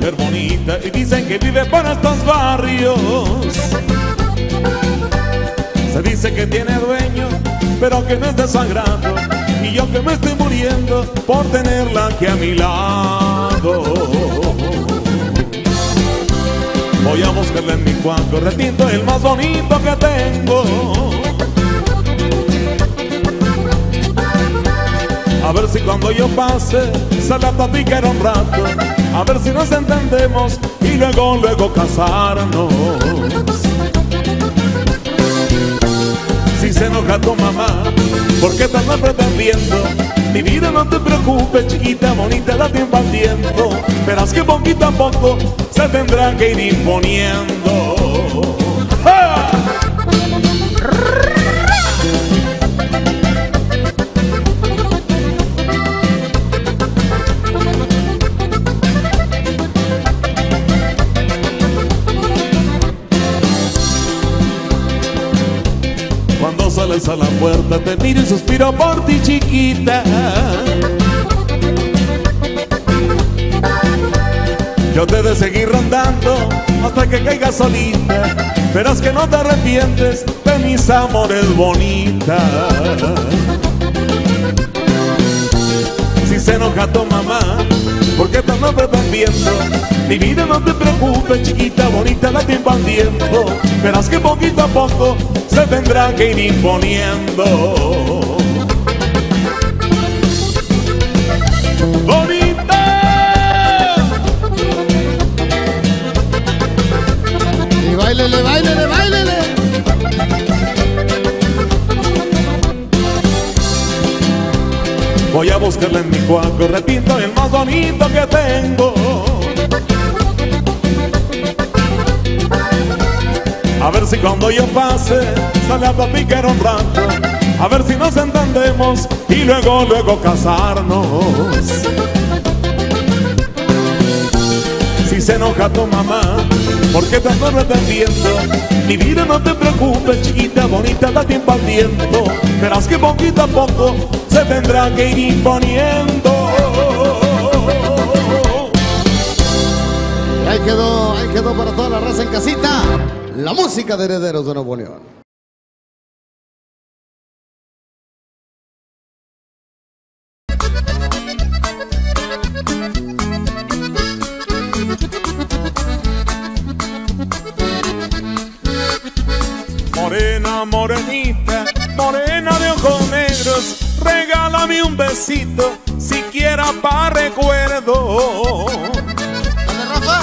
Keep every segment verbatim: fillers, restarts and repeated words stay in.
mujer bonita y dicen que vive por estos barrios. Se dice que tiene dueño, pero que no es desagrado, y yo que me estoy muriendo por tenerla aquí a mi lado. Voy a buscarla en mi cuarto retinto, el más bonito que tengo. A ver si cuando yo pase se la platicará un rato, a ver si nos entendemos y luego, luego casarnos. Si se enoja tu mamá, ¿por qué estás pretendiendo? Mi vida, no te preocupes, chiquita bonita, da tiempo al tiempo. Verás que poquito a poco se tendrá que ir imponiendo. ¡Ah! Cuando sales a la puerta te miro y suspiro por ti, chiquita. Yo te de seguir rondando hasta que caigas solita. Verás que no te arrepientes de mis amores bonitas. Si se enoja tu mamá, ¿por qué estás no pretendiendo? Mi vida, no te preocupes, chiquita bonita, da tiempo al tiempo. Verás que poquito a poco se tendrá que ir imponiendo. ¡Bonita! Y báilele, báilele, báilele. Voy a buscarla en mi cuarto retinto, el más bonito que tengo. A ver si cuando yo pase sale a platicar un rato, a ver si nos entendemos y luego, luego casarnos. Si se enoja tu mamá, ¿por qué te ando pretendiendo? Mi vida, no te preocupes, chiquita bonita, da tiempo al tiempo. Verás que poquito a poco se tendrá que ir imponiendo. Ahí quedó, ahí quedó para toda la raza en casita, la música de Herederos de Nuevo León. Morena, morenita, morena de ojos negros, regálame un besito, siquiera pa' recuerdo. ¿Dónde, Rafa?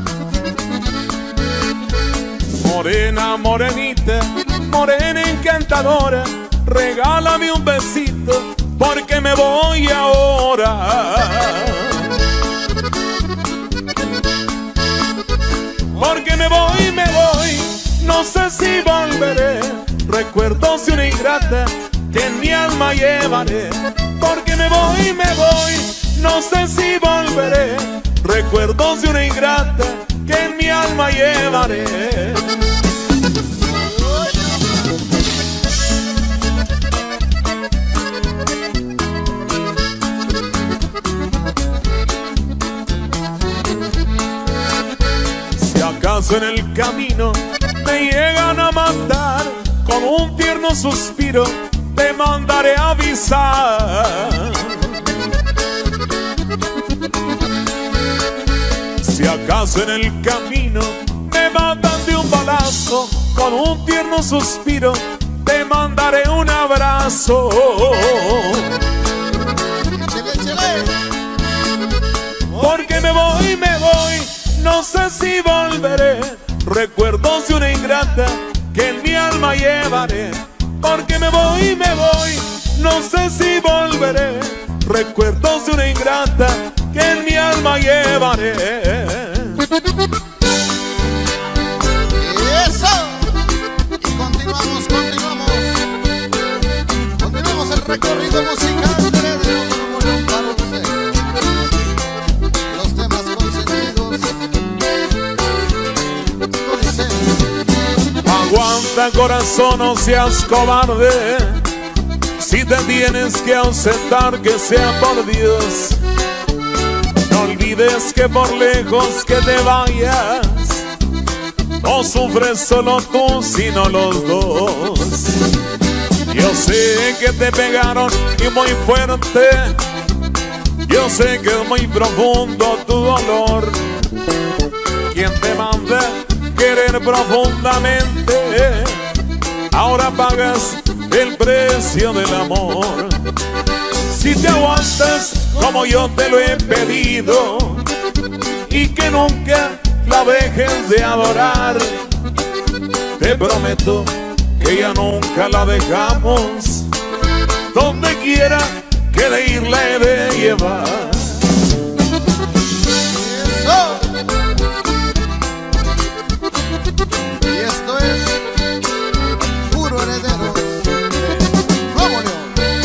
Morena, morenita, morena encantadora, regálame un besito, porque me voy ahora. Porque me voy, me voy, no sé si volveré. Recuerdos de una ingrata que en mi alma llevaré. Porque me voy, me voy, no sé si volveré. Recuerdos de una ingrata que en mi alma llevaré. Si acaso en el camino te llegan a matar, con un tierno suspiro te mandaré a avisar. Si acaso en el camino me matan de un balazo, con un tierno suspiro te mandaré un abrazo. Porque me voy, me voy, no sé si volveré. Recuerdos de una ingrata que en mi alma llevaré. Porque me voy, me voy, no sé si volveré. Recuerdos de una ingrata que en mi alma llevaré. ¡Eso! Y continuamos, continuamos. Continuamos el recorrido musical de Herederos de Nuevo León para usted. Los temas consentidos. Aguanta, corazón, no seas cobarde. Si te tienes que ausentar, que sea por Dios. No No olvides que por lejos que te vayas, no sufres solo tú, sino los dos. Yo sé que te pegaron y muy fuerte, yo sé que es muy profundo tu dolor. ¿Quién te manda querer profundamente? Ahora pagas el precio del amor. Si te aguantas como yo te lo he pedido y que nunca la dejes de adorar, te prometo que ya nunca la dejamos. Donde quiera que de ir la he de llevar. ¡Eso! Y esto es Puro Herederos de Nuevo León.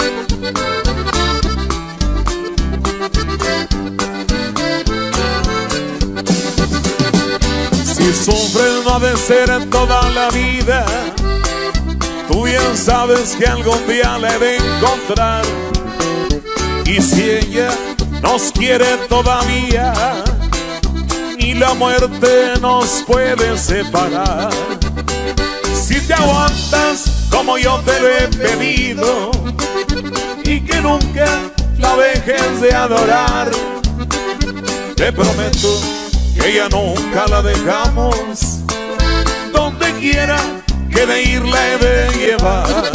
Si sufres no ha de ser toda la vida, tú bien sabes que algún día la he de encontrar. Y si ella nos quiere todavía, ni la muerte nos puede separar. Si te aguantas como yo te lo he pedido y que nunca la dejes de adorar, te prometo que ya nunca la dejamos. Donde quiera que de ir la he de llevar.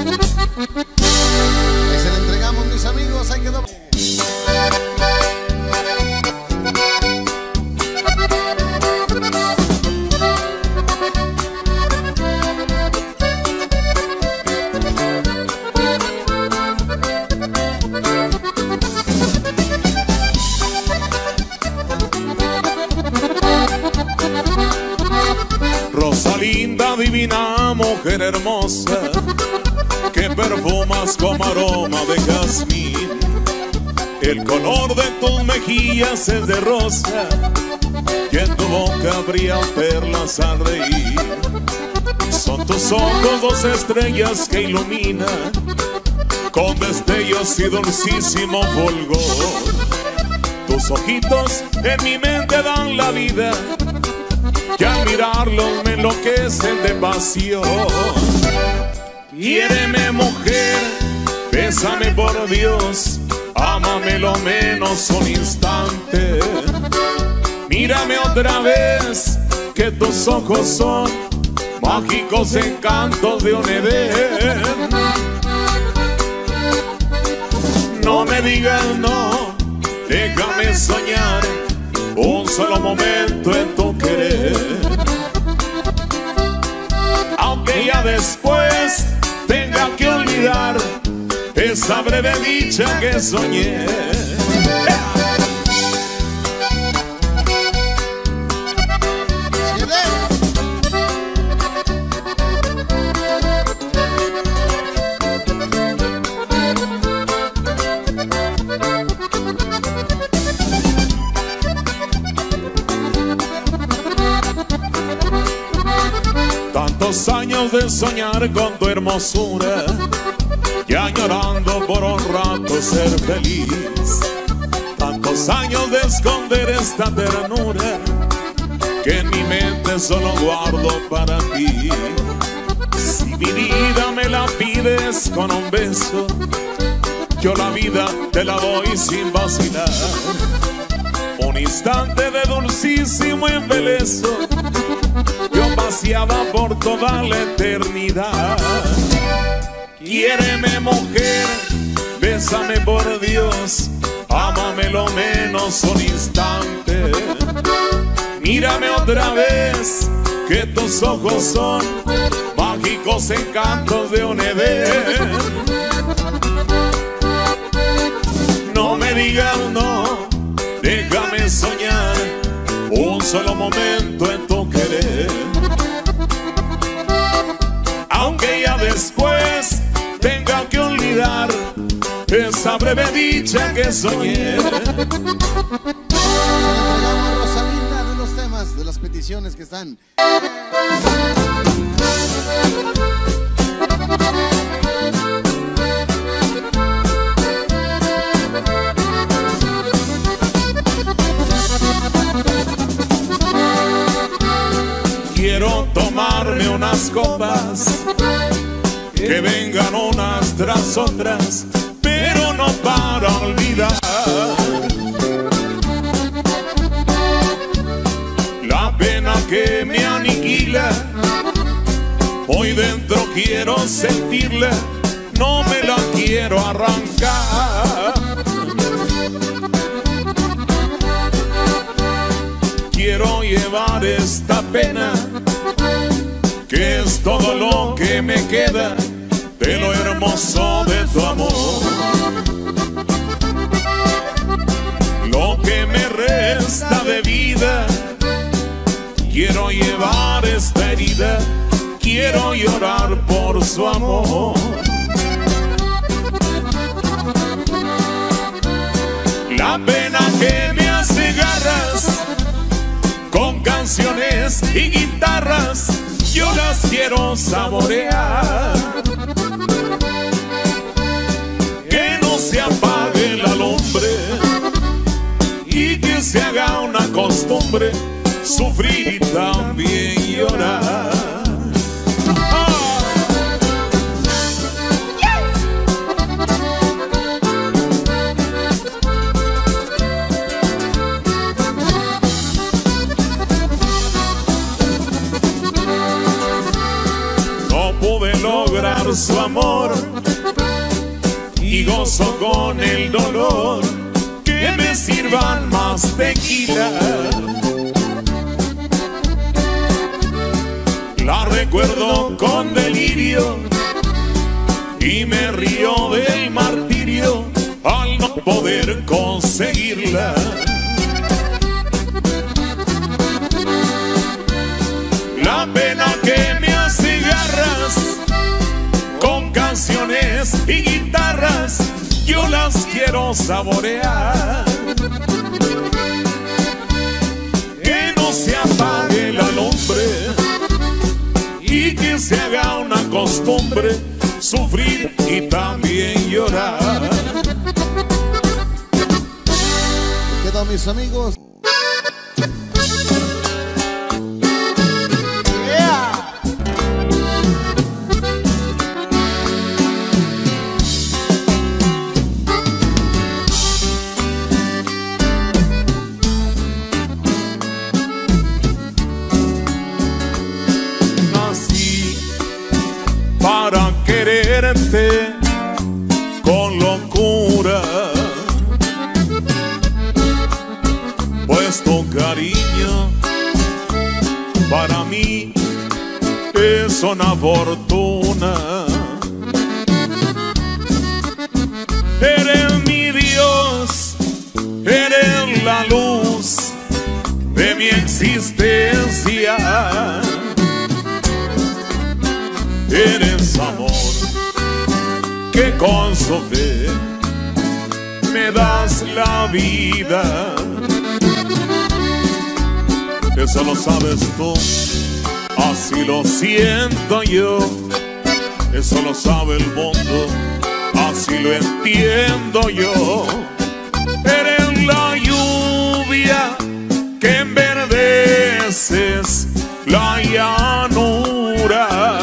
Ahí se le entregamos, mis amigos, ahí quedó. Rosalinda, divina mujer hermosa, que perfumas como aroma de jazmín. El color de tus mejillas es de rosa y en tu boca brillan perlas al reír. Son tus ojos dos estrellas que iluminan con destellos y dulcísimo fulgor. Tus ojitos en mi mente dan la vida y al mirarlos me enloquecen de pasión. Quiéreme, mujer, bésame por Dios, ámame lo menos un instante. Mírame otra vez, que tus ojos son mágicos encantos de un Edén. No me digas no, déjame soñar un solo momento en tu querer. Aunque ya después tenga que olvidar esa breve dicha que soñé. Tantos años de soñar con tu hermosura y añorando por un rato ser feliz. Tantos años de esconder esta ternura que en mi mente solo guardo para ti. Si mi vida me la pides con un beso, yo la vida te la doy sin vacilar. Un instante de dulcísimo embeleso yo paseaba por toda la eternidad. Quiéreme, mujer, bésame por Dios, ámame lo menos un instante. Mírame otra vez, que tus ojos son mágicos encantos de un Edén. No me digas no, déjame soñar un solo momento en tu querer. Aunque ya después tenga que olvidar esa breve dicha que soñé. Rosalinda, de los temas, de las peticiones que están. quiero tomarme unas copas, que vengan unas tras otras, pero no para olvidar la pena que me aniquila. Hoy dentro quiero sentirla, no me la quiero arrancar. Quiero llevar esta pena, que es todo lo que me queda de lo hermoso de tu amor. Lo que me resta de vida, quiero llevar esta herida, quiero llorar por su amor. La pena que me hace garras, con canciones y guitarras, yo las quiero saborear. Que no se apague la lumbre y que se haga una costumbre sufrir y también llorar. Lograr su amor y gozo con el dolor, que me sirvan más tequila. La recuerdo con delirio y me río del martirio al no poder conseguirla. La pena que me hace garras, con canciones y guitarras, yo las quiero saborear. Que no se apague la lumbre y que se haga una costumbre sufrir y también llorar. ¿Qué tal, mis amigos? Para quererte con locura, pues tu cariño para mí es una fortuna. Eres mi Dios, eres la luz de mi existencia. Eres amor, que con su fe me das la vida. Eso lo sabes tú, así lo siento yo. Eso lo sabe el mundo, así lo entiendo yo. Eres la lluvia que enverdeces la llanura.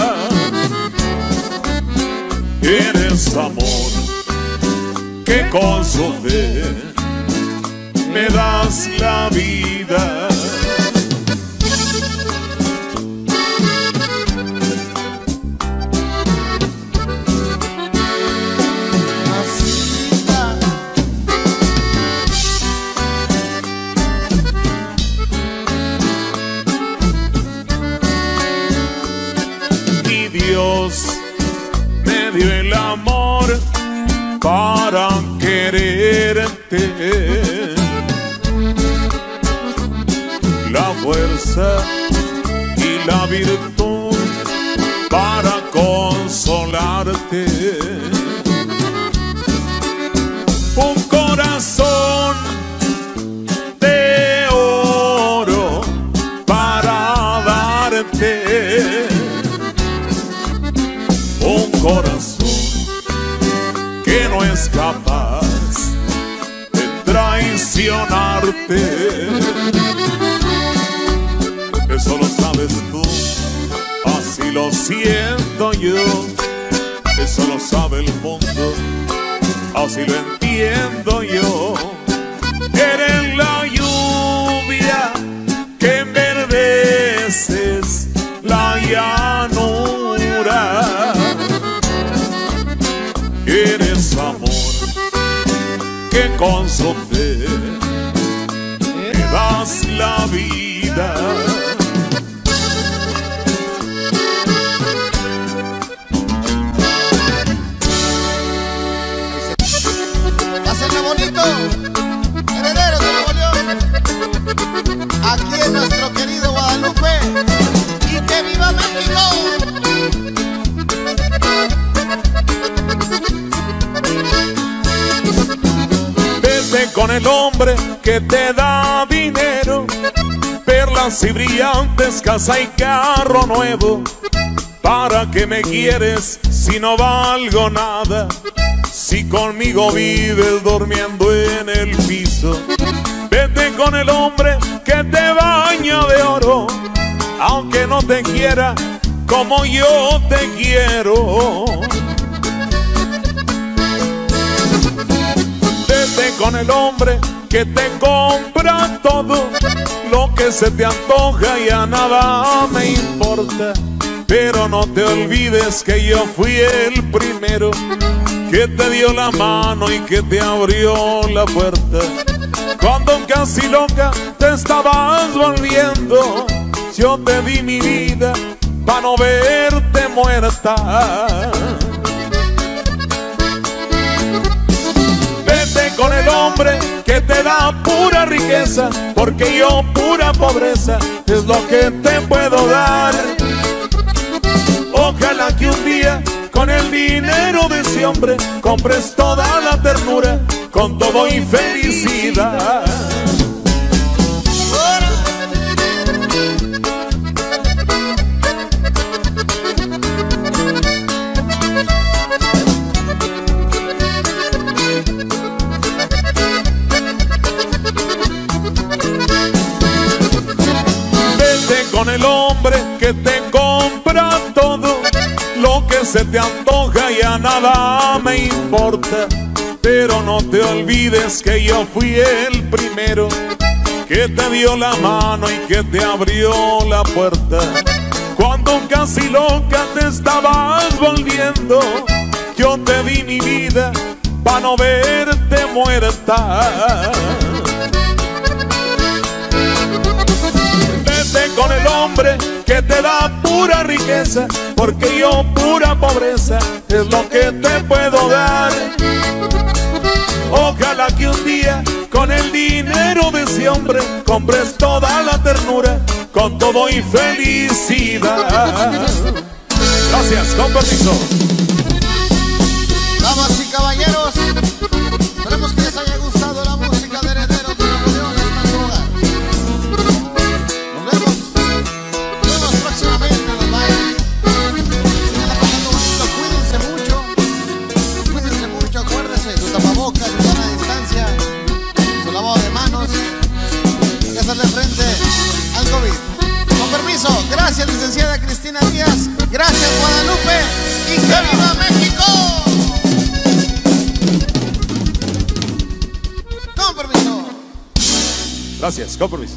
Eres amor, que con su fe me das la vida. Y Dios me dio el amor para quererte, la fuerza y la virtud para consolarte, un corazón de oro para darte, un corazón que no es capaz de traicionarte. Eso lo sabes tú, siento yo, eso lo sabe el mundo, así lo entiendo yo. Eres la lluvia que enverdeces la llanura. Eres amor que con su fe me das la vida. Pásenla bonito, herederos de Nuevo León, aquí en nuestro querido Guadalupe, y que viva México. Vete con el hombre que te da dinero, perlas y brillantes, casa y carro nuevo. ¿Para qué me quieres si no valgo nada? Si conmigo vives durmiendo en el piso. Vete con el hombre que te baña de oro, aunque no te quiera como yo te quiero. Vete con el hombre que te compra todo, lo que se te antoja y a nada me importa. Pero no te olvides que yo fui el primero que te dio la mano y que te abrió la puerta. Cuando casi loca te estabas volviendo, yo te di mi vida para no verte muerta. Vete con el hombre que te da pura riqueza, porque yo pura pobreza es lo que te puedo dar. Ojalá que un día con el dinero de ese hombre compres toda la ternura, con todo y felicidad. Vete con el hombre que te compra todo, lo que se te antoja y a nada me importa. Pero no te olvides que yo fui el primero que te dio la mano y que te abrió la puerta. Cuando casi loca te estabas volviendo, yo te di mi vida para no verte muerta. Vete con el hombre que te da pura riqueza, porque yo pura pobreza es lo que te puedo dar. Ojalá que un día con el dinero de ese hombre compres toda la ternura, con todo y felicidad. Gracias, con permiso. Damas y caballeros, esperemos que les haya gustado la música de Herederos de Nuevo León hasta su hogar. Nos vemos, nos vemos próximamente en los bailes. Síganla pasando bonito, cuídense mucho, cuídense mucho, acuérdense, su tapabocas, su sana distancia, su lavado de manos, y hacerle frente al COVID. Con permiso, gracias licenciada Cristina Díaz, gracias Guadalupe, y que viva México. Con permiso. Gracias, con permiso.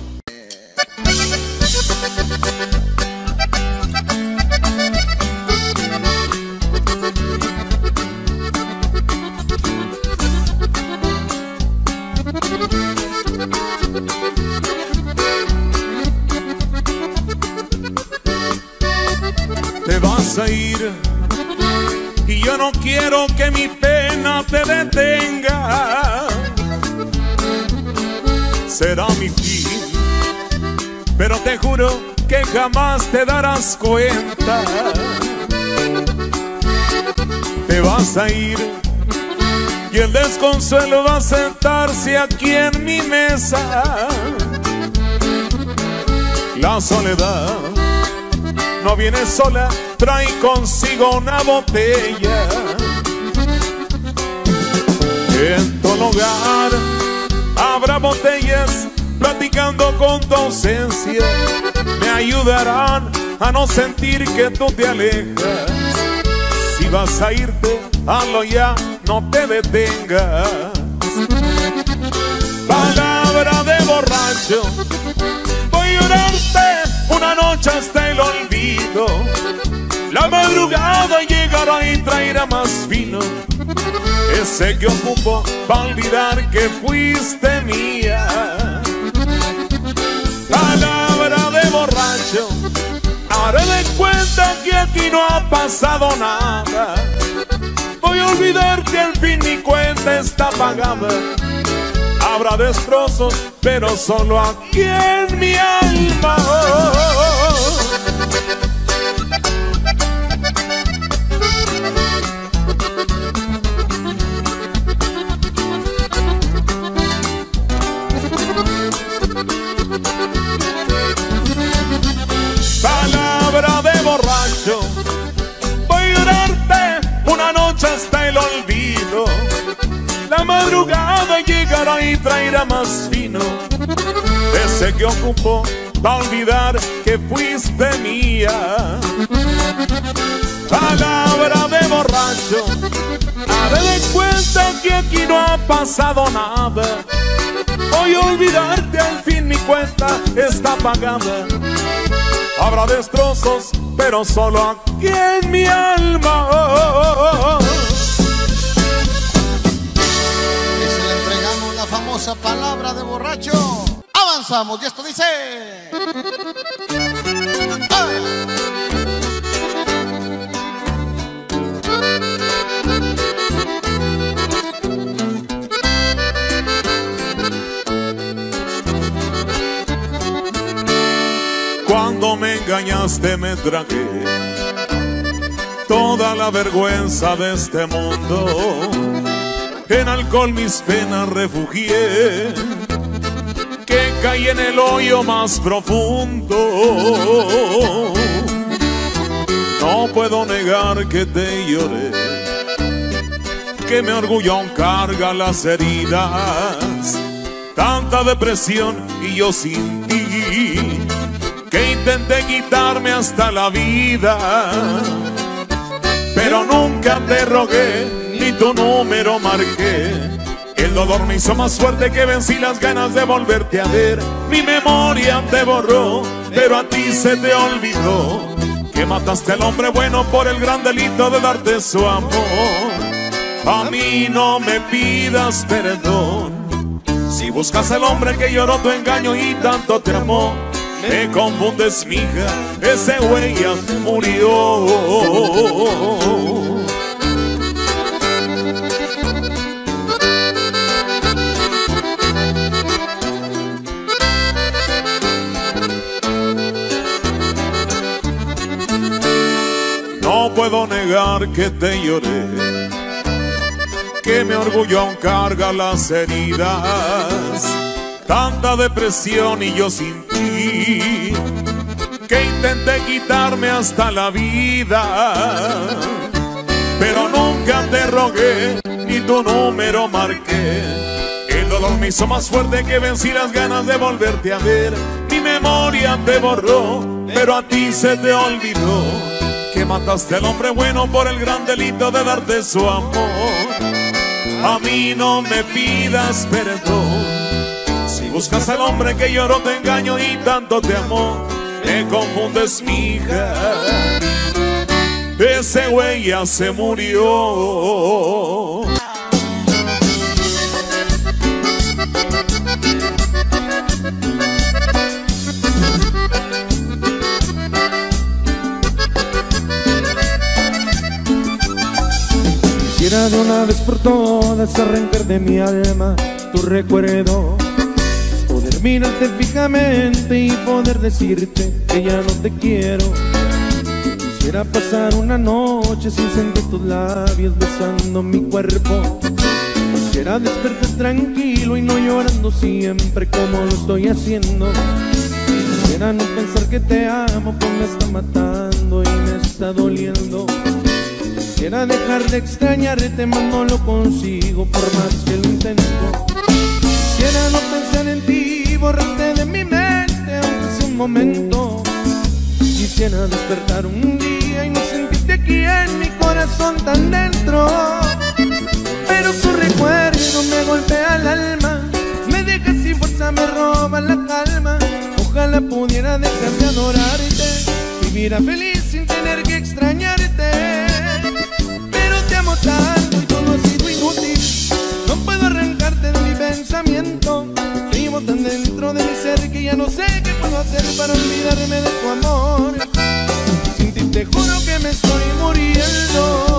Te vas a ir y yo no quiero que mi pena te detenga. Será mi fin, pero te juro que jamás te darás cuenta. Te vas a ir y el desconsuelo va a sentarse aquí en mi mesa. La soledad no viene sola, trae consigo una botella. En tu hogar habrá botellas platicando con tu ausencia, me ayudarán a no sentir que tú te alejas. Si vas a irte, hazlo ya, no te detengas. Palabra de borracho, voy a llorarte una noche hasta el olvido. La madrugada llegará y traerá más vino, ese que ocupo para olvidar que fuiste mía. Palabra de borracho, haré de cuenta que aquí no ha pasado nada. Voy a olvidarte, al fin mi cuenta está pagada. Habrá destrozos, pero solo aquí en mi alma. Palabra de borracho, voy a llorarte una noche hasta el olvido. La madrugada llegará y traerá más vino, ese que ocupo para olvidar que fuiste mía. Palabra de borracho, haré de cuenta que aquí no ha pasado nada. Voy a olvidarte, al fin mi cuenta está pagada. Habrá destrozos, pero solo aquí en mi alma. Y se le entregamos la famosa palabra de borracho. Avanzamos y esto dice... ¡Ay! Cuando me engañaste me tragué toda la vergüenza de este mundo. En alcohol mis penas refugié, que caí en el hoyo más profundo. No puedo negar que te lloré, que mi orgullo aún carga las heridas. Tanta depresión y yo sin ti, que intenté quitarme hasta la vida. Pero nunca te rogué, ni tu número marqué. El dolor me hizo más fuerte, que vencí las ganas de volverte a ver. Mi memoria te borró, pero a ti se te olvidó que mataste al hombre bueno por el gran delito de darte su amor. A mí no me pidas perdón, si buscas al hombre que lloró tu engaño y tanto te amó. Me confundes, mija, ese güey ya murió. No puedo negar que te lloré, que mi orgullo aún carga las heridas. Tanta depresión y yo sin ti, que intenté quitarme hasta la vida. Pero nunca te rogué, ni tu número marqué. El dolor me hizo más fuerte, que vencí las ganas de volverte a ver. Mi memoria te borró, pero a ti se te olvidó que mataste al hombre bueno por el gran delito de darte su amor. A mí no me pidas perdón, si buscas al hombre que lloró tu engaño y tanto te amó. Me confundes, mija, ese güey ya se murió. Quisiera de una vez por todas arrancar de mi alma tu recuerdo, poder mirarte fijamente y poder decirte que ya no te quiero. Quisiera pasar una noche sin sentir tus labios besando mi cuerpo. Quisiera despertar tranquilo y no llorando siempre como lo estoy haciendo. Quisiera no pensar que te amo, pues me está matando y me está doliendo. Quisiera dejar de extrañarte, mas no lo consigo por más que lo intento. Quisiera no pensar en ti, borrarte de mi mente aunque sea un momento. Quisiera despertar un día y no sentirte aquí en mi corazón tan dentro, pero su recuerdo me golpea el alma, me deja sin fuerza, me roba la calma. Ojalá pudiera dejar de adorarte, viviera feliz sin tener que extrañarte, pero te amo tanto y todo ha sido inútil. No puedo arrancarte de mi pensamiento, te llevo tan dentro de mi ser que ya no sé qué puedo hacer para olvidarme de tu amor. Sin ti te juro que me estoy muriendo.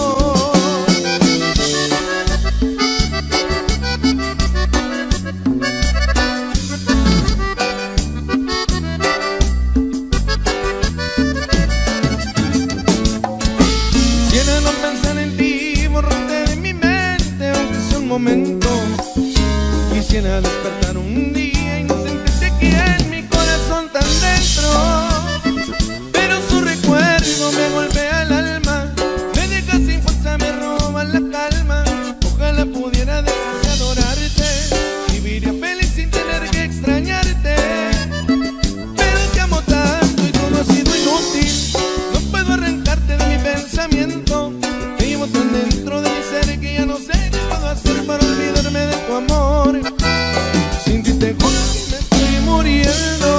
Quisiera no pensar en ti, borrarte de mi mente, aunque sea un momento. Quisiera despertar un día y no sentirte aquí en mi corazón tan dentro, pero su recuerdo me golpea el alma, me deja sin fuerza, me roba la calma. Ojalá pudiera dejar de adorarte, viviría feliz sin tener que extrañarte, pero te amo tanto y todo ha sido inútil. No puedo arrancarte de mi pensamiento, te llevo tan dentro de mi ser que ya no sé qué puedo hacer para olvidarme de tu amor. Sin ti te juro que me estoy muriendo.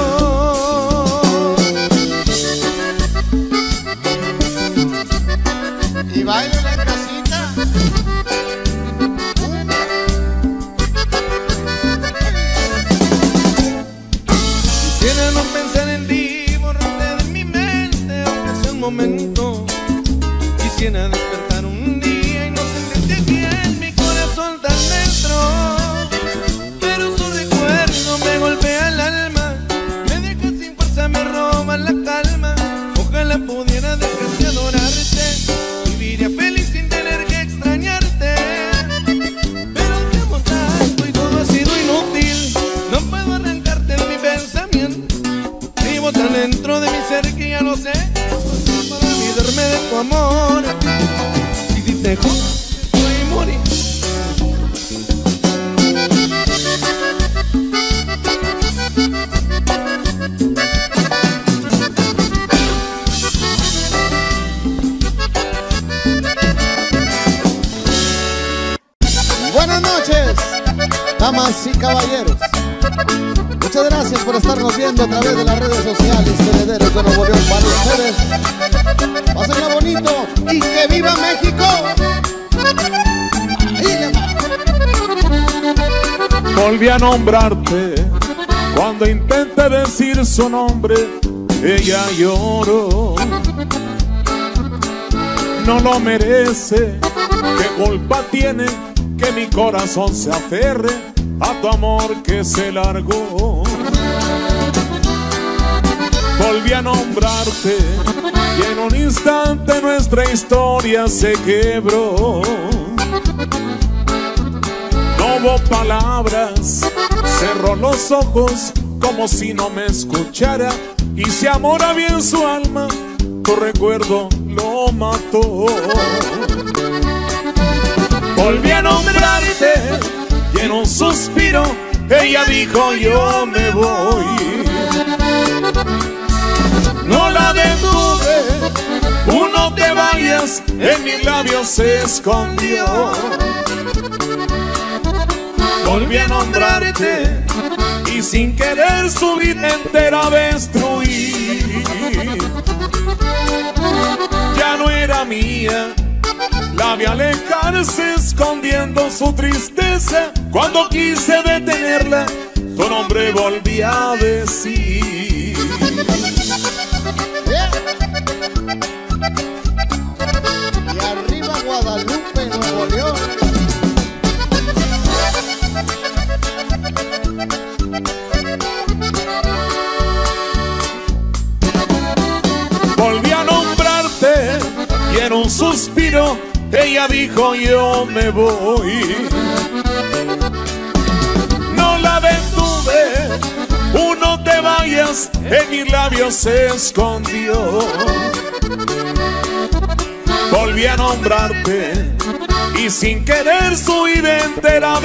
Y baila en casita. Quisiera no pensar en ti, borrarte de mi mente, aunque sea un momento. Quisiera despertar un día y no sentirte aquí en mi corazón tan dentro, pero su recuerdo me golpea el alma, me deja sin fuerza, me roba la calma. Ojalá pudiera dejar de adorarte, viviría feliz sin tener que extrañarte, pero te amo tanto y todo ha sido inútil. No puedo arrancarte de mi pensamiento, vivo tan dentro de mi ser que ya no sé para olvidarme de tu amor. Si te juro que estoy muriendo. Buenas noches, damas y caballeros. Muchas gracias por estarnos viendo a través de las redes sociales de Herederos de Nuevo León. Para ustedes, pásenla bonito y que viva México. Volví a nombrarte cuando intenté decir su nombre, ella lloró. No lo merece, ¿qué culpa tiene que mi corazón se aferre a tu amor que se largó? Volví a nombrarte y en un instante nuestra historia se quebró. No hubo palabras, cerró los ojos como si no me escuchara, y si amor había en su alma, tu recuerdo lo mató. Volví a nombrarte y en un suspiro ella dijo yo me voy. No la detuve, un no te vayas, en mis labios se escondió. Volví a nombrarte y sin querer su vida entera destruí. Ya no era mía, la vi alejarse escondiendo su tristeza. Cuando quise detenerla, tu nombre volví a decir. Yeah. Y arriba Guadalupe, Nuevo León. Volví a nombrarte y en un suspiro ella dijo yo me voy. No la detuve, un no te vayas, en mis labios se escondió. Volví a nombrarte y sin querer su vida entera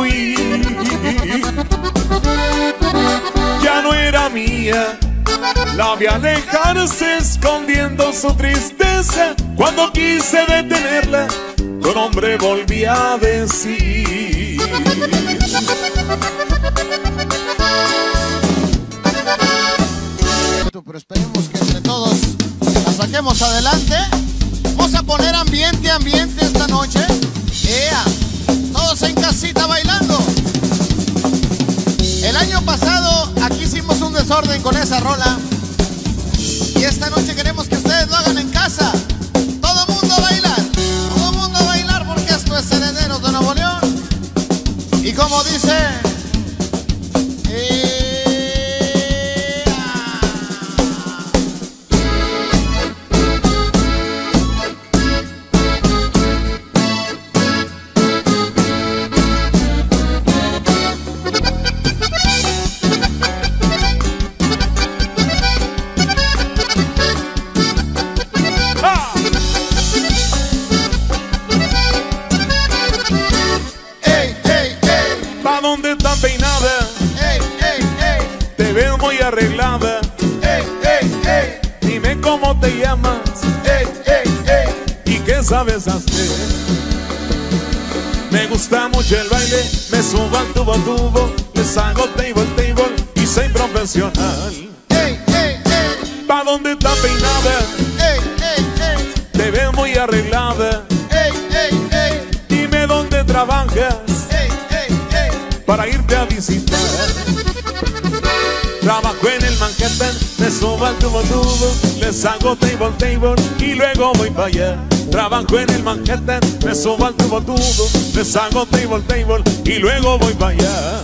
destruí. Ya no era mía, La vi alejarse escondiendo su tristeza. Cuando quise detenerla, tu nombre volví a decir. Pero esperemos que entre todos la saquemos adelante. Vamos a poner ambiente, ambiente esta noche. ¡Ea! Todos en casita bailando. El año pasado aquí hicimos un desorden con esa rola. Y esta noche queremos que ustedes lo hagan en casa. Todo mundo a bailar. Todo mundo a bailar porque esto es Herederos de Nuevo León. Y como dice... Eh, arreglada, ey, ey, ey. Dime cómo te llamas, ey, ey, ey. Y qué sabes hacer. Me gusta mucho el baile, me subo al tubo a tubo, les hago table, table y soy profesional. Ey, ey, ey. ¿Pa' dónde está peinada? Ey, ey, ey. Te ves muy arreglada. Ey, ey, ey. Dime dónde trabajas, ey, ey, ey. para irte a visitar. Trabajo en el Manhattan, me subo al tubo tubo, les hago table table y luego voy para allá. Trabajo en el Manhattan, me subo al tubo tubo, les hago table table y luego voy para allá.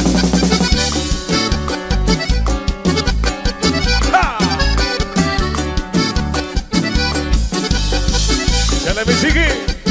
¡Ah! ¡Ya le sigue!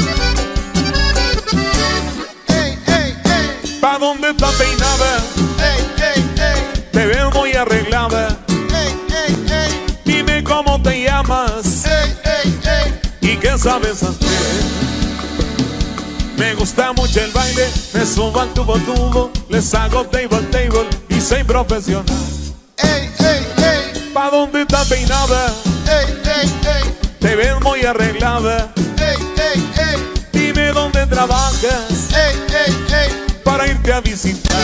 Ey, ey, ey. ¿Pa' dónde está peinada? Ey, ey, ey. Te veo muy arreglada. Ey, ey, ey. Dime cómo te llamas. Ey, ey, ey. ¿Y qué sabes hacer? Me gusta mucho el baile, me subo al tubo tubo, les hago table table y soy profesional. Ey, ey, ey. ¿Pa' dónde está peinada? Ey, ey, ey. Te ves muy arreglada. Ey, ey, ey. Dime dónde trabajas, Ey, ey, ey. para irte a visitar.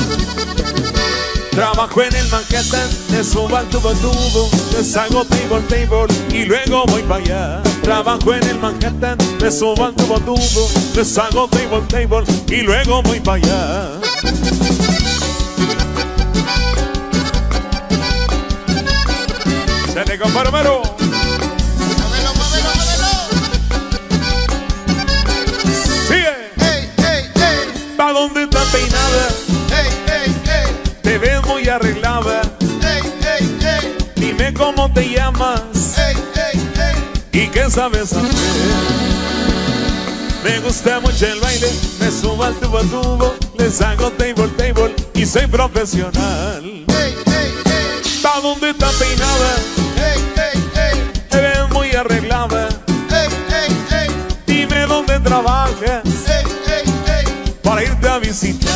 Trabajo en el Manhattan, me subo al tubo tubo, les hago table table y luego voy para allá. Trabajo en el Manhattan, me subo al tubo tubo, les hago table table y luego voy para allá. Se te compara, mero. Muévelo, muévelo, muévelo. Sigue. Ey, ey, ey. ¿Pa' dónde está peinada? Ey, ey, ey. Te ves muy arreglada. Ey, ey, ey. Dime cómo te llamas. Ey, ey, ey. ¿Y qué sabes hacer? Me gusta mucho el baile, me subo al tubo a tubo, les hago table table y soy profesional. Ey, ey, ey. ¿Pa' dónde está peinada? Ey, ey, ey. Te ves muy arreglada. Ey, ey, ey. Dime dónde trabajas, Ey, ey, ey. para irte a visitar.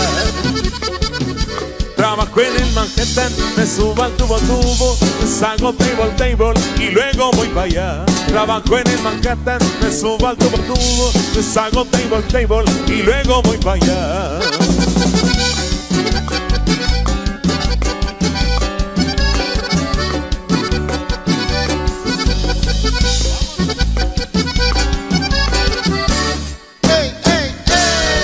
Trabajo en el Manhattan, me subo al tubo a tubo, les hago table table y luego voy para allá. Trabajo en el Manhattan, me subo al tubo a tubo, les hago table table y luego voy para allá. Ey, ey, ey.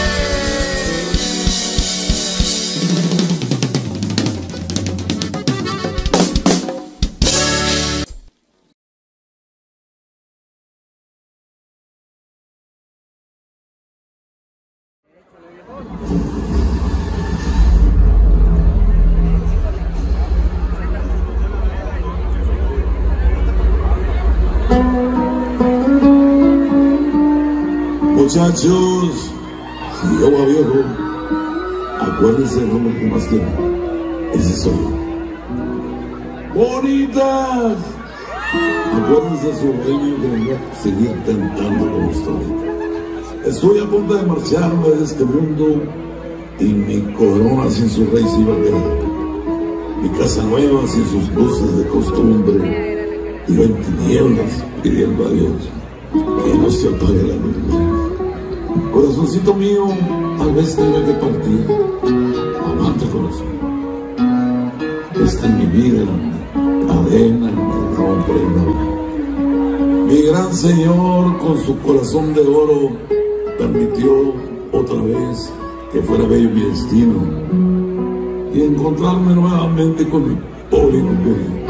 Muchachos, si yo va viejo, acuérdense el nombre que más tiene. Ese soy yo. Bonitas, acuérdense de su reino que me va a seguir cantando con ustedes. Estoy a punto de marcharme de este mundo y mi corona sin su rey se iba a quedar. mi casa nueva sin sus luces de costumbre, y yo en tinieblas pidiendo a Dios que no se apague la luz. Corazoncito mío, tal vez tenga que partir, amante corazón. Esta es mi vida, cadena, me rompe el amor. Mi gran Señor, con su corazón de oro, permitió otra vez que fuera bello mi destino y encontrarme nuevamente con mi pobre mujer.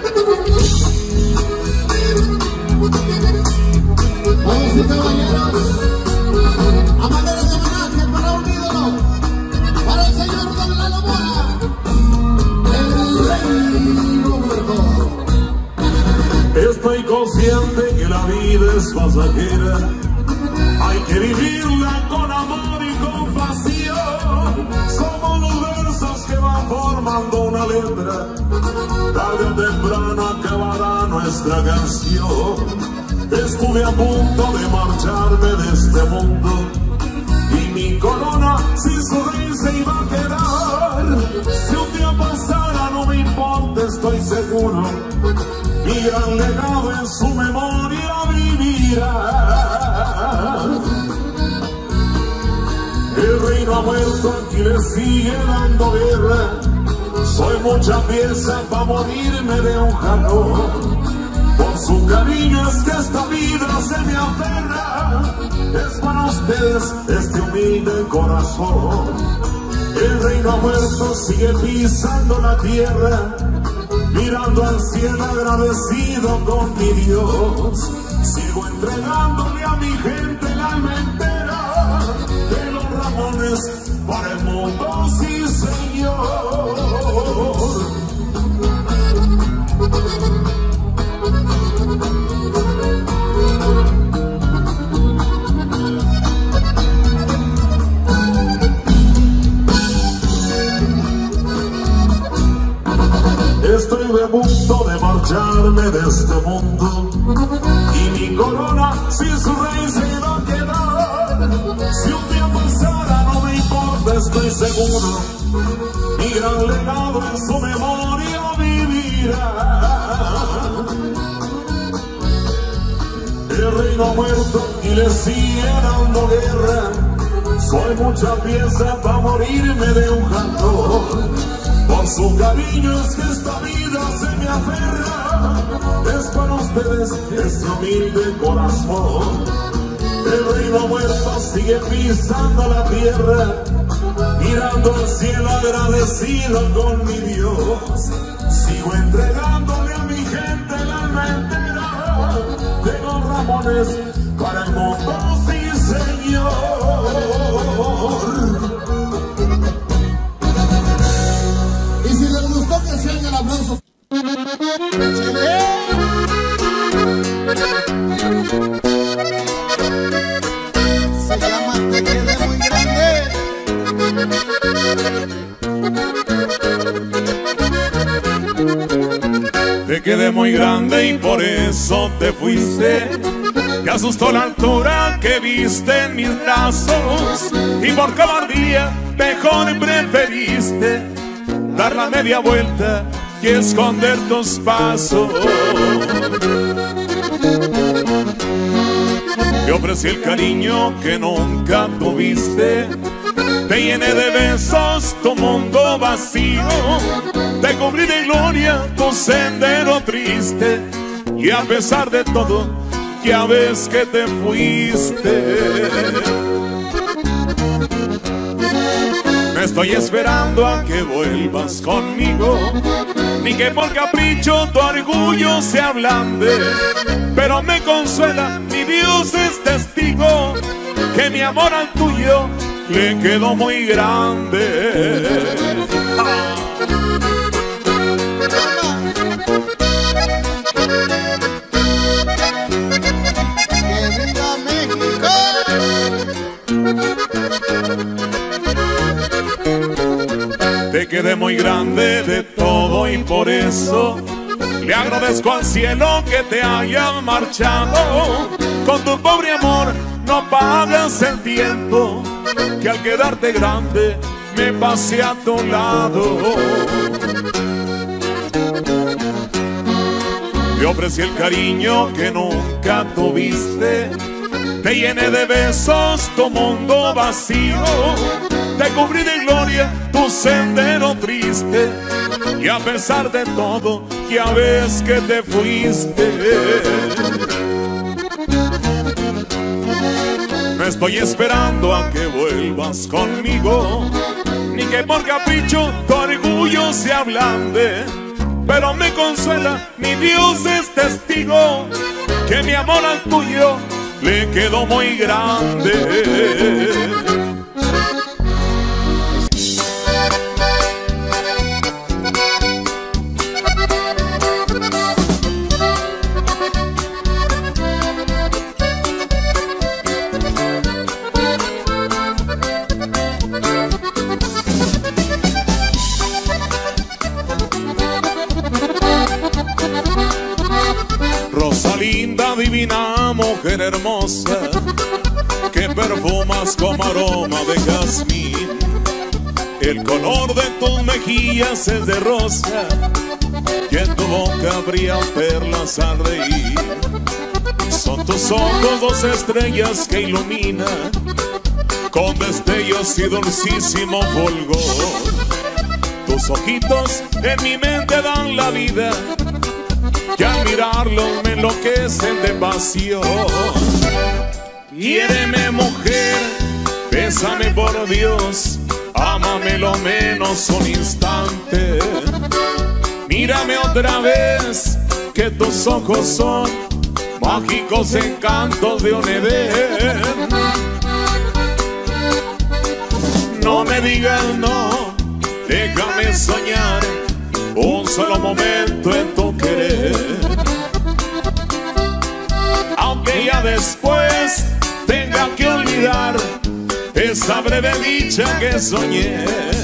Vamos y caballeros, a manera de homenaje para un ídolo, para el señor Don Lalo Mora, el rey Roberto. Estoy consciente que la vida es pasajera, hay que vivirla con amor y compasión. Somos los versos que van formando una letra, tarde o temprano acabará nuestra canción. Estuve a punto de marcharme de este mundo y mi corona sin su rey se iba a quedar. Si un día pasara no me importa, estoy seguro, mi gran legado en su memoria vivirá. El reino ha muerto, aquí le sigue dando guerra. Soy mucha pieza para morirme de un jalón. Por su cariño es que esta vida se me aferra. Es para ustedes este humilde corazón. El reino ha muerto, sigue pisando la tierra, mirando al cielo agradecido con mi Dios. Sigo entregándole a mi gente el alma entera, de los Ramones para el mundo, sí señor. Estoy de punto de marcharme de este mundo y mi corona sin su rey se va a quedar. Si un día pasara no me importa, estoy seguro, mi gran legado en su memoria vivirá. El reino ha muerto y le sigue dando guerra. Soy mucha pieza para morirme de un jalón. Por su cariño es que esta vida se me aferra. Es para ustedes este humilde corazón. El reino muerto sigue pisando la tierra, mirando al cielo agradecido con mi Dios. Sigo entregándole a mi gente el alma entera, de los Ramones para el mundo, sí señor. Y si les gustó, que se haga el aplauso. Se llama Te quedé muy grande. Te quedé muy grande y por eso te fuiste. Te asustó la altura que viste en mis brazos y por cobardía mejor preferiste dar la media vuelta y esconder tus pasos. Te ofrecí el cariño que nunca tuviste, te llené de besos tu mundo vacío, te cubrí de gloria tu sendero triste, y a pesar de todo ya ves que te fuiste. Me estoy esperando a que vuelvas conmigo, ni que por capricho tu orgullo se ablande, pero me consuela, mi Dios es testigo, que mi amor al tuyo le quedó muy grande. Ah. ¡Que viva México! Te quedé muy grande de todo y por eso le agradezco al cielo que te haya marchado. Con tu pobre amor no pagas el tiempo, que al quedarte grande me pasé a tu lado. Te ofrecí el cariño que nunca tuviste, te llené de besos tu mundo vacío, te cubrí de gloria tu sendero triste, y a pesar de todo ya ves que te fuiste. No estoy esperando a que vuelvas conmigo, ni que por capricho tu orgullo se ablande, pero me consuela, mi Dios es testigo, que mi amor al tuyo le quedó muy grande. Rosalinda, divina mujer hermosa, que perfumas como aroma de jazmín. El color de tus mejillas es de rosa, y en tu boca brillan perlas al reír. Son tus ojos dos estrellas que iluminan con destellos y dulcísimo fulgor. Tus ojitos en mi mente dan la vida, y al mirarlos me enloquecen de pasión. Quiéreme, mujer, bésame por Dios, ámame lo menos un instante. Mírame otra vez, que tus ojos son mágicos encantos de un Edén. No me digas no, déjame soñar un solo momento en tu querer, aunque ya después tenga que olvidar esa breve dicha que soñé.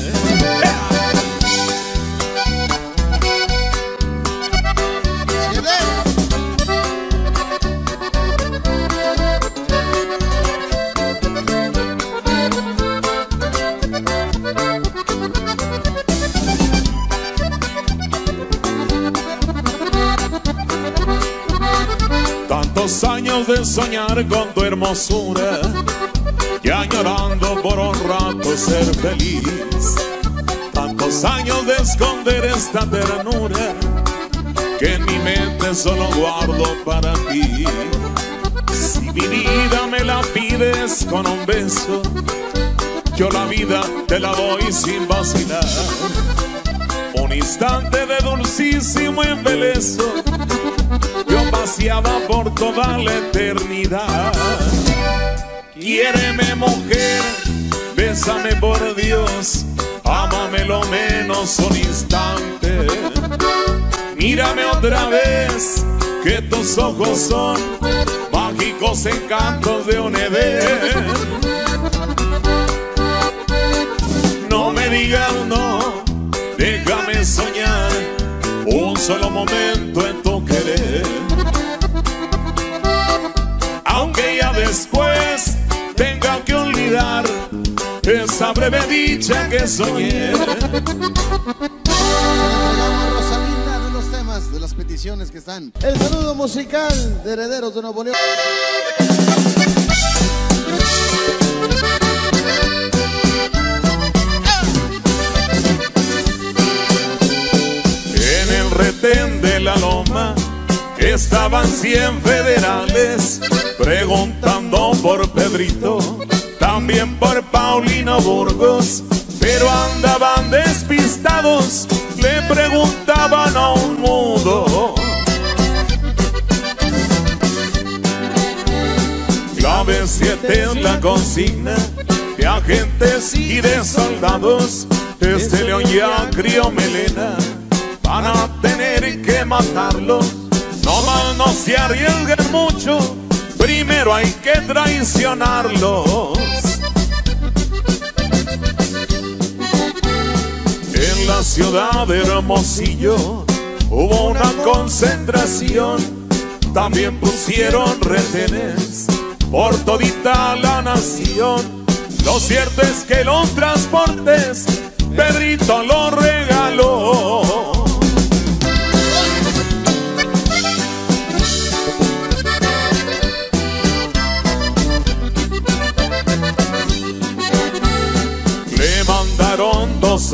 Tantos años de soñar con tu hermosura, y añorando por un rato ser feliz. Tantos años de esconder esta ternura, que en mi mente solo guardo para ti. Si mi vida me la pides con un beso, yo la vida te la doy sin vacilar. Un instante de dulcísimo embeleso, yo paseaba por toda la eternidad. Quiéreme, mujer, bésame por Dios, ámame lo menos un instante. Mírame otra vez, que tus ojos son mágicos encantos de un Edén. No me digas no, déjame soñar un solo momento en tu querer, aunque ya después tenga que olvidar esa breve dicha que soñé. Rosalinda, de los temas, de las peticiones que están. El saludo musical de Herederos de Nuevo León. En el retén de la loma estaban cien federales preguntando por Pedrito, también por Paulino Burgos, pero andaban despistados, le preguntaban a un mudo. Clave siete es la consigna de agentes y de soldados. Este león ya crió melena, van a tener que matarlo. No más no se arriesguen mucho, primero hay que traicionarlos. En la ciudad de Hermosillo hubo una concentración, también pusieron retenes por todita la nación. Lo cierto es que los transportes Pedrito los regaló.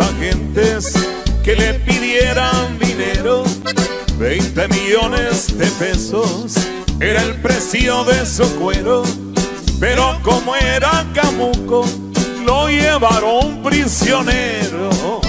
agentes que le pidieran dinero. Veinte millones de pesos era el precio de su cuero, pero como era camuco, lo llevaron prisionero.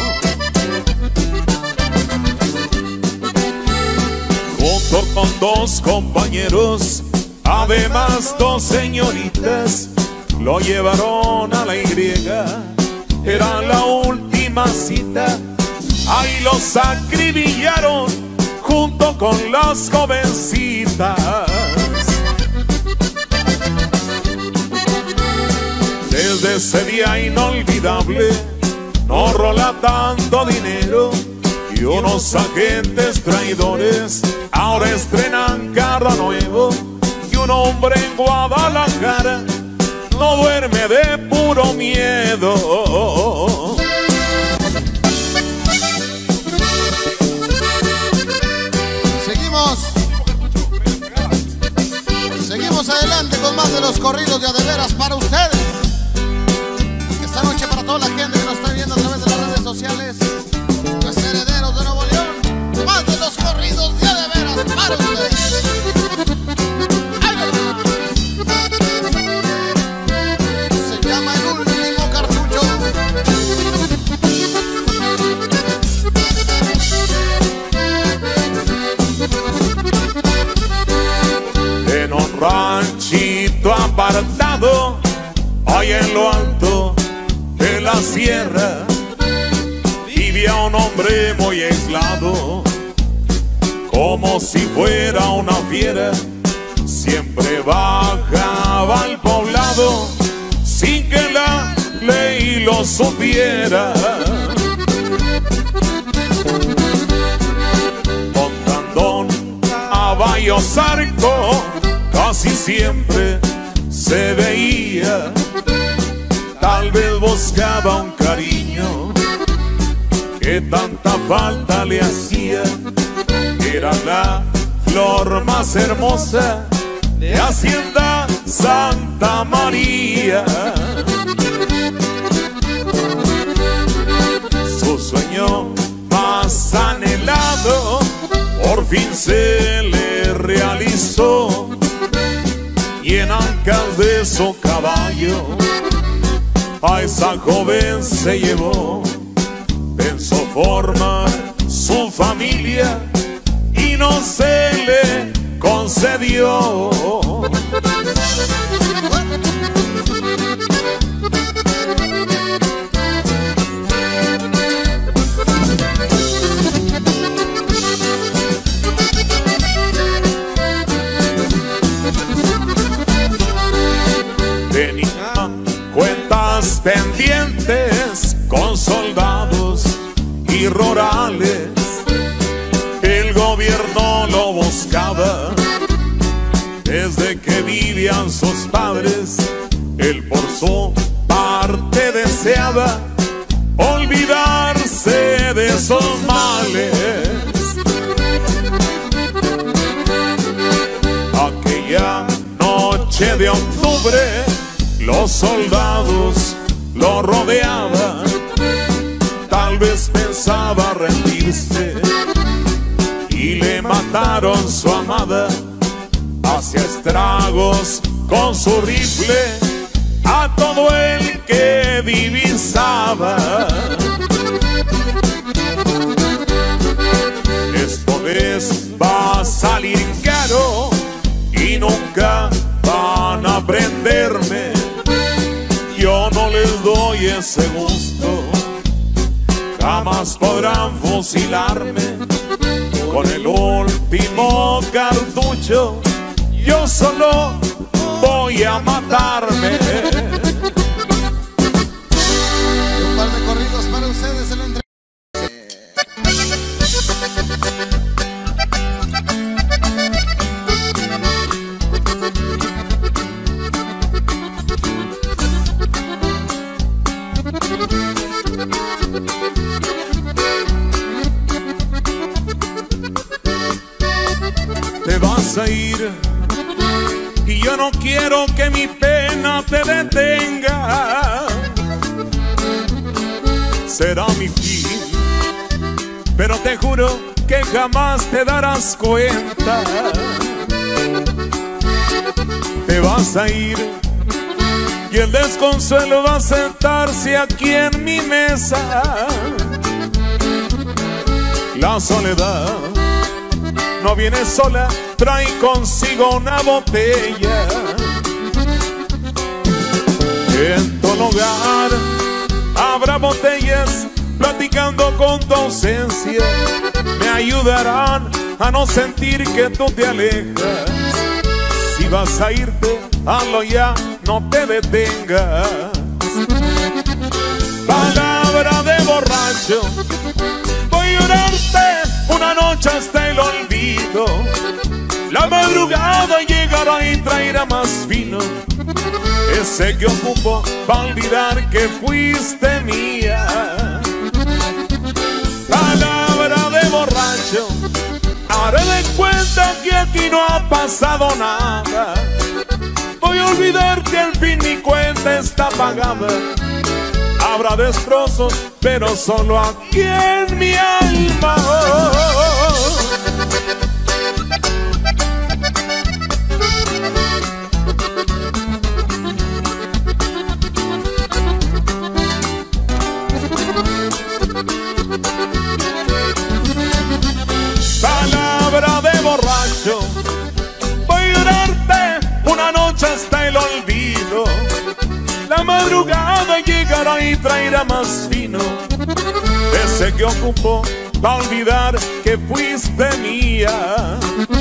Junto con dos compañeros, además dos señoritas, lo llevaron a la Y. Era la última cita, ahí los acribillaron junto con las jovencitas. Desde ese día inolvidable no rola tanto dinero, y unos agentes traidores ahora estrenan carro nuevo, y un hombre en Guadalajara no duerme de puro miedo. Seguimos Seguimos adelante con más de los corridos de a de veras para ustedes. Esta noche para toda la gente que nos está viendo a través de las redes sociales, los herederos de Nuevo León, más de los corridos de a de veras para ustedes. Se llama El Último Cartucho. En un ranchito apartado, allá en lo alto de la sierra, vivía un hombre muy aislado, como si fuera una fiera. Siempre bajaba al poblado sin que la ley lo supiera. Montando a caballo zarco casi siempre se veía. Tal vez buscaba un cariño que tanta falta le hacía. Era la flor más hermosa de Hacienda Santa María. Su sueño más anhelado por fin se le realizó, y en ancas de su caballo a esa joven se llevó. Pensó formar su familia y no se le concedió. Tenía cuentas pendientes con soldados y rurales. El gobierno lo buscaba desde que vivían sus padres. Él por su parte deseaba olvidarse de esos males. Aquella noche de octubre los soldados lo rodeaban. Tal vez pensaba rendirse y le mataron su amada. Hacía estragos con su rifle a todo el que divisaba. Esto les va a salir caro y nunca van a prenderme. Yo no les doy ese gusto, jamás podrán fusilarme. Con el último cartucho yo solo voy a matarme. Un par de corridos para ustedes en la entrevista. Te vas a ir y yo no quiero que mi pena te detenga. será mi fin, pero te juro que jamás te darás cuenta. Te vas a ir y el desconsuelo va a sentarse aquí en mi mesa. La soledad no viene sola, trae consigo una botella. En tu hogar habrá botellas platicando con tu ausencia. Me ayudarán a no sentir que tú te alejas. Si vas a irte, hazlo ya, no te detengas. Palabra de borracho, voy a llorarte una noche hasta el olvido. La madrugada llegará y traerá más vino, ese que ocupo para olvidar que fuiste mía. Palabra de borracho, haré de cuenta que aquí no ha pasado nada. Voy a olvidarte, al fin mi cuenta está pagada. Habrá destrozos, pero solo aquí en mi alma. Palabra de borracho, voy a llorarte una noche hasta el olvido. La madrugada llegará y traerá más vino, ese que ocupo para olvidar que fuiste mía.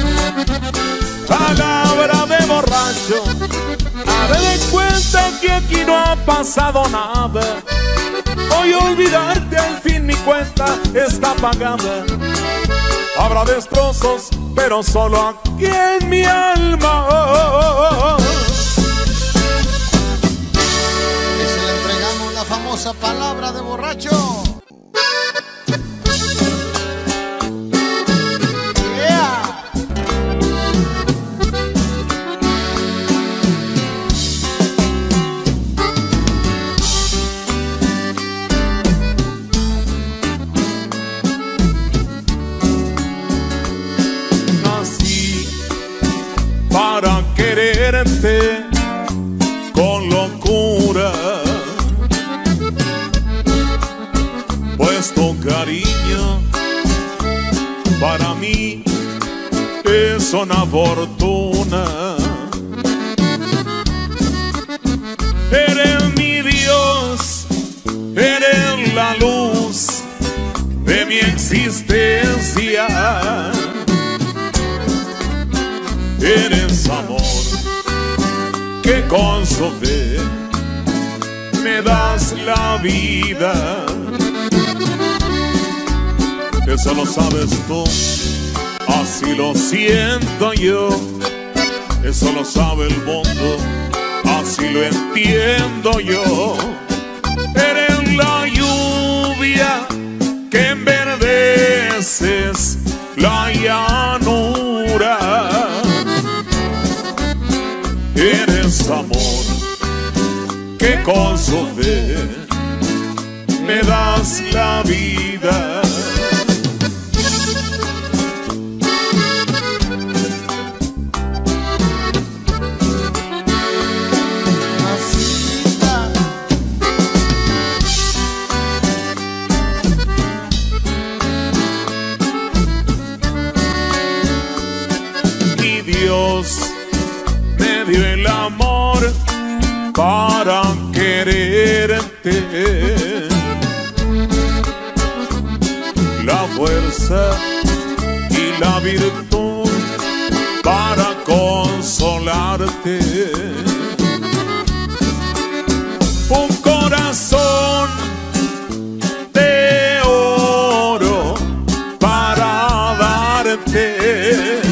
Palabra de borracho, haré de cuenta que aquí no ha pasado nada. Voy a olvidarte, al fin mi cuenta está pagada. Habrá destrozos, pero solo aquí en mi alma. Y se le entregamos la famosa palabra de borracho. Yeah. Para quererte con locura, pues tu cariño para mí es una fortuna. Eres mi Dios, eres la luz de mi existencia. Eres amor que con su fe me das la vida. Eso lo sabes tú, así lo siento yo. Eso lo sabe el mundo, así lo entiendo yo. Eres la lluvia que enverdeces la llanura. Eres amor que con su fe me das la vida. Y Dios me dio el amor para quererte, la fuerza y la virtud para consolarte, un corazón de oro para darte,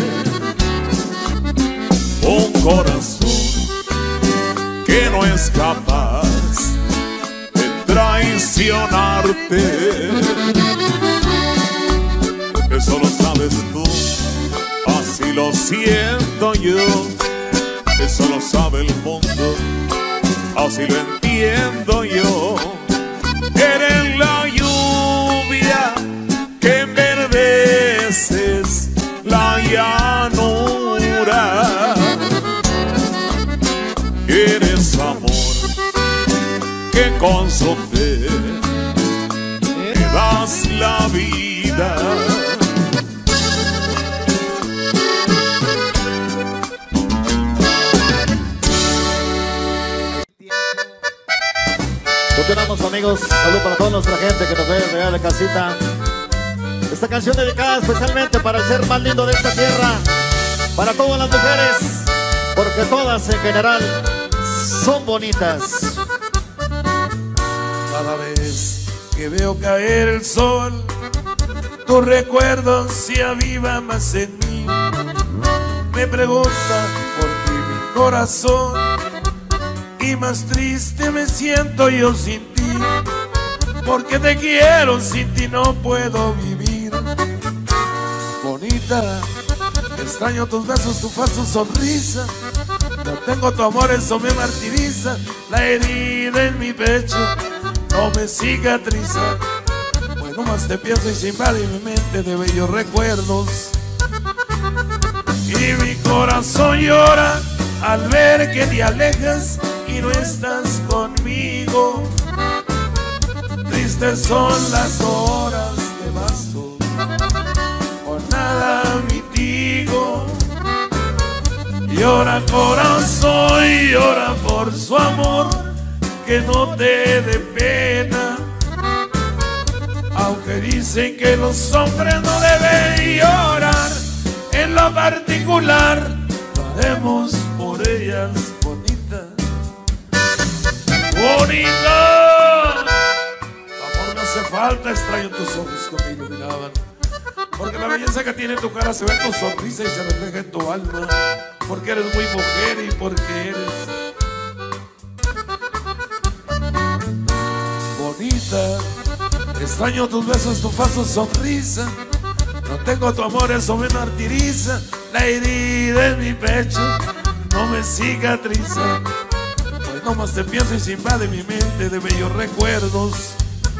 un corazón que no es capaz de traicionarte. Eso lo sabes tú, así lo siento yo. Eso lo sabe el mundo, así lo entiendo yo. Eres la que con su fe me das la vida. Continuamos, amigos. Salud para toda nuestra gente que nos ve desde la casita. Esta canción dedicada especialmente para el ser más lindo de esta tierra, para todas las mujeres, porque todas en general son bonitas. Cada vez que veo caer el sol, tu recuerdo se aviva más en mí. Me pregunta por ti mi corazón, y más triste me siento yo sin ti, porque te quiero, sin ti no puedo vivir. Bonita, extraño tus besos, tu faz, tu sonrisa. No tengo tu amor, eso me martiriza. La herida en mi pecho no me cicatriza. Bueno, más te pienso y se invade mi mente de bellos recuerdos. Y mi corazón llora al ver que te alejas y no estás conmigo. Tristes son las horas que paso con nada mitigo. Llora corazón, llora por su amor, que no te dé pena. Aunque dicen que los hombres no deben llorar, en lo particular lo haremos por ellas. Bonita, bonita, amor me hace falta, extraño tus ojos que me iluminaban, porque la belleza que tiene tu cara se ve en tu sonrisa y se refleja en tu alma, porque eres muy mujer y porque eres bonita. Extraño tus besos, tu faz, tu sonrisa. No tengo tu amor, eso me martiriza. La herida en mi pecho no me cicatriza. Pues nomás te pienso y se invade mi mente de bellos recuerdos.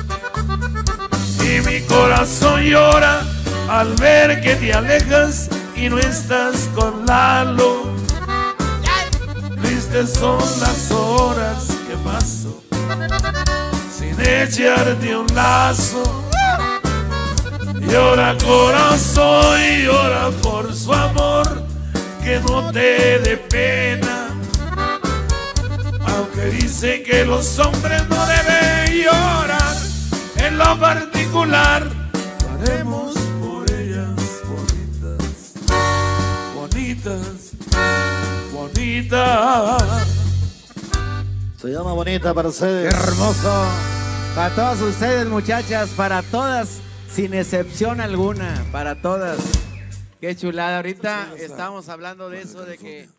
Y mi corazón llora al ver que te alejas y no estás con Lalo. Tristes son las horas que paso sin echarte un lazo. Llora corazón, llora por su amor, que no te dé pena. Aunque dicen que los hombres no deben llorar, en lo particular lo haremos por ellas. Bonitas, bonitas, bonitas. Se llama Bonita para ustedes. Qué hermoso. Para todas ustedes, muchachas, para todas, sin excepción alguna, para todas. Qué chulada. Ahorita estamos hablando de eso, de que...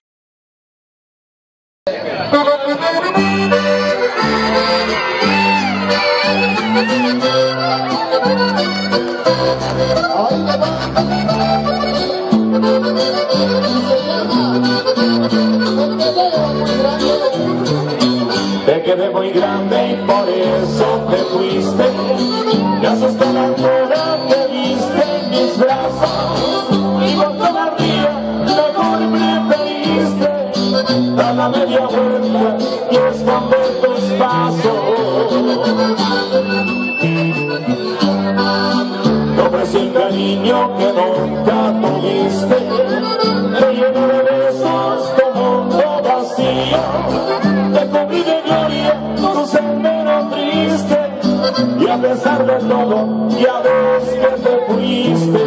Te quedé muy grande y por eso te fuiste. Me asusta la altura que viste en mis brazos, y por toda ría mejor preferiste dar la media vuelta y esconder tus pasos. Te ofrecí el cariño que nunca tuviste, me lleno de besos como un mundo vacío. Te cubrí de gloria tu sendero triste, y a pesar de todo ya ves que te fuiste.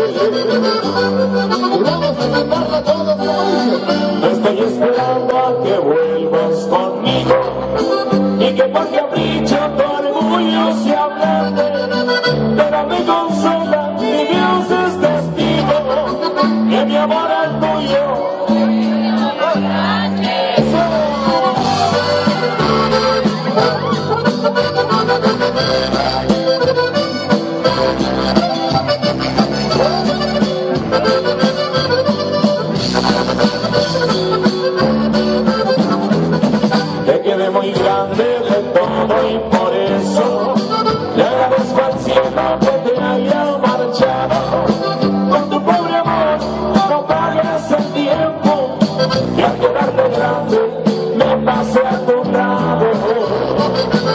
Vamos a cantarla todos. Estoy esperando a que vuelvas conmigo, y que por capricho tu orgullo se ablande, pero me consola mi Dios es testigo que mi amor es tuyo. Te quedé muy grande de todo y por eso le agradezco al cielo que te haya marchado. Con tu pobre amor no pagas el tiempo, y al quedarte grande me pasé a tu lado.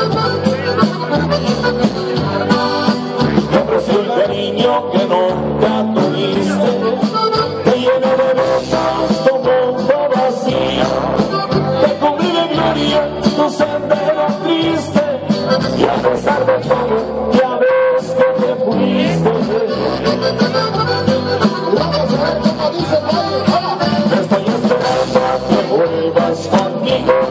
vuelvas conmigo.